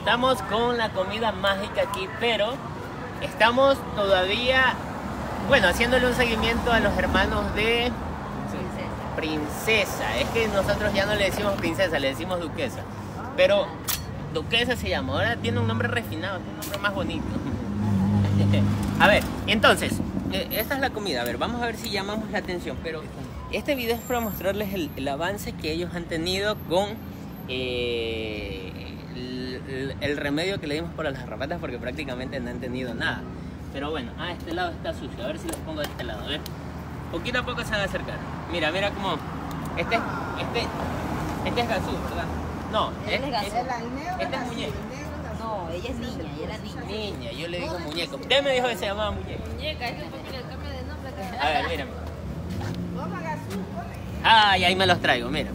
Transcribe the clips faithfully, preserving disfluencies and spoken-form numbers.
estamos con la comida mágica aquí, pero estamos todavía, bueno, haciéndole un seguimiento a los hermanos de Princesa. Princesa. Es que nosotros ya no le decimos princesa, le decimos duquesa. Pero duquesa se llama, ahora tiene un nombre refinado, un nombre más bonito. A ver, entonces, esta es la comida. A ver, vamos a ver si llamamos la atención. Pero este video es para mostrarles el, el avance que ellos han tenido con eh, el, el remedio que le dimos para las garrapatas, porque prácticamente no han tenido nada. Pero bueno, ah, este lado está sucio. A ver si los pongo de este lado. A ver, poquito a poco se van a acercar. Mira, mira cómo este, este, este es Gazú, ¿verdad? No, es, es, es, es, este es muñeco. No, ella es niña, ella era niña. Niña, yo le digo muñeco. Usted me dijo que se llamaba muñeco. Muñeca, es que porque le cambia de nombre acá. A ver, mírame. Ay, ahí me los traigo, mira.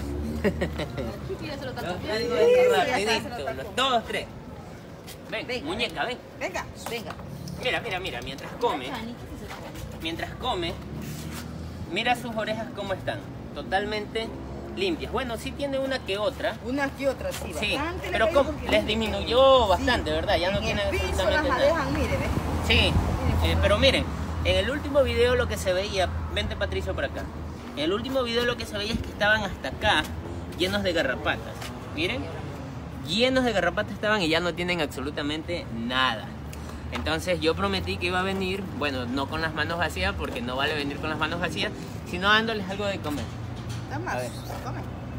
Los traigo rapidito, los dos, tres. Ven, ven, muñeca, ven. Venga, venga. Mira, mira, mira, mientras come, mientras come, mira sus orejas cómo están. Totalmente limpias. Bueno, sí tiene una que otra. Una que otra, sí. Sí, pero ¿cómo? Les disminuyó bastante, sí, ¿verdad? Ya no tiene absolutamente nada. Dejan, mire, ¿ves? Sí, eh, pero miren, en el último video lo que se veía, vente Patricio por acá. En el último video lo que se veía es que estaban hasta acá llenos de garrapatas. Miren, llenos de garrapatas estaban y ya no tienen absolutamente nada. Entonces yo prometí que iba a venir, bueno, no con las manos vacías, porque no vale venir con las manos vacías, sino dándoles algo de comer. A ver, come.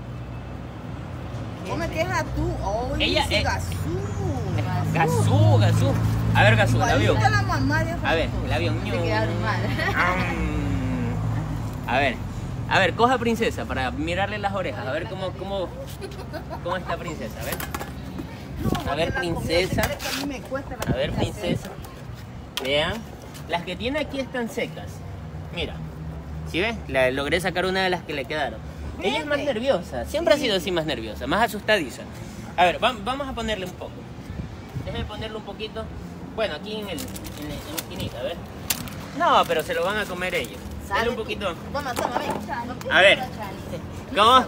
Come que es atún. Oh, ella es Gazú. Gazú, Gazú. A ver, Gazú, el avión. La mamá de a ver, el avión. Se quedaron mal. A ver, a ver, coja Princesa para mirarle las orejas. A ver cómo, cómo, cómo está Princesa. A ver. A ver, Princesa. A ver, Princesa. Vean. Las que tiene aquí están secas. Mira. ¿Sí ves? La, logré sacar una de las que le quedaron. Ella es más nerviosa. Siempre ha sido así, más nerviosa, más asustadiza. A ver, va, vamos a ponerle un poco. Déjame ponerle un poquito. Bueno, aquí en el, en, el, en la esquinita, a ver. No, pero se lo van a comer ellos. Dale un poquito. Toma, toma, ven. A ver. ¿Cómo?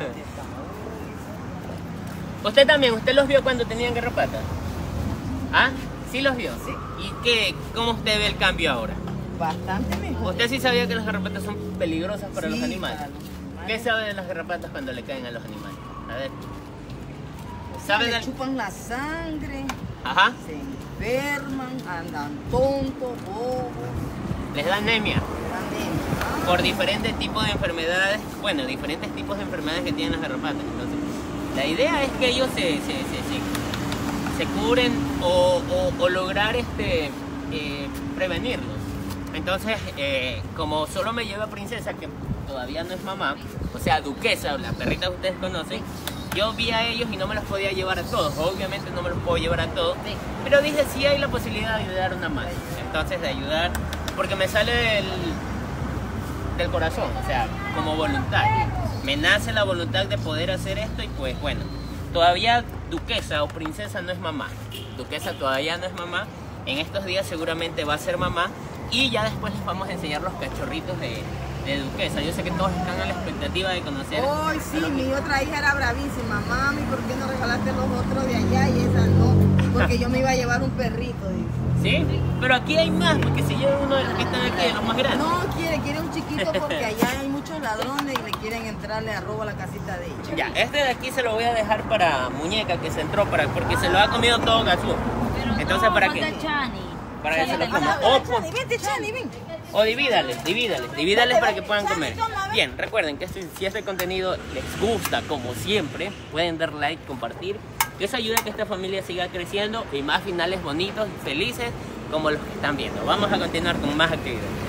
Usted también, ¿usted los vio cuando tenían garrapatas? ¿Ah? ¿Sí los vio? Sí. ¿Y qué? ¿Cómo usted ve el cambio ahora? Bastante mejor. ¿Usted sí sabía que las garrapatas son peligrosas para sí, los animales? Para los animales? ¿Qué sabe de las garrapatas cuando le caen a los animales? A ver. ¿Saben? Le chupan la sangre. Ajá. Se enferman, andan tontos, bobos. Les da anemia. Anemia. Por diferentes tipos de enfermedades. Bueno, diferentes tipos de enfermedades que tienen las garrapatas. Entonces, la idea es que ellos se, se, se, se, se curen o, o, o lograr este, eh, prevenirlos. Entonces, eh, como solo me lleva Princesa, que todavía no es mamá, o sea, duquesa, la perrita que ustedes conocen, yo vi a ellos y no me los podía llevar a todos. Obviamente no me los puedo llevar a todos, pero dije, sí hay la posibilidad de ayudar a una madre. Entonces, de ayudar, porque me sale del, del corazón, o sea, como voluntad. Me nace la voluntad de poder hacer esto y pues bueno, todavía duquesa o princesa no es mamá. Duquesa todavía no es mamá. En estos días seguramente va a ser mamá. Y ya después les vamos a enseñar los cachorritos de, de duquesa. Yo sé que todos están a la expectativa de conocer. Hoy sí, mi otra hija era bravísima. Mami, ¿por qué no regalaste los otros de allá y esa no? Porque yo me iba a llevar un perrito. ¿Sí? Pero aquí hay más, porque si lleva uno de los que están aquí, de los más grandes. No quiere, quiere un chiquito porque allá hay muchos ladrones y le quieren entrarle a robo a la casita de ella. Ya, este de aquí se lo voy a dejar para Muñeca, que se entró, para, porque se lo ha comido todo Gazú. Entonces, ¿para qué? Para que se lo coma. O, Chani, vente, Chani, ven. O divídales, divídales, divídales para que puedan comer. Bien, recuerden que este, si este contenido les gusta, como siempre, pueden dar like, compartir. Que eso ayuda a que esta familia siga creciendo y más finales bonitos y felices como los que están viendo. Vamos a continuar con más actividades.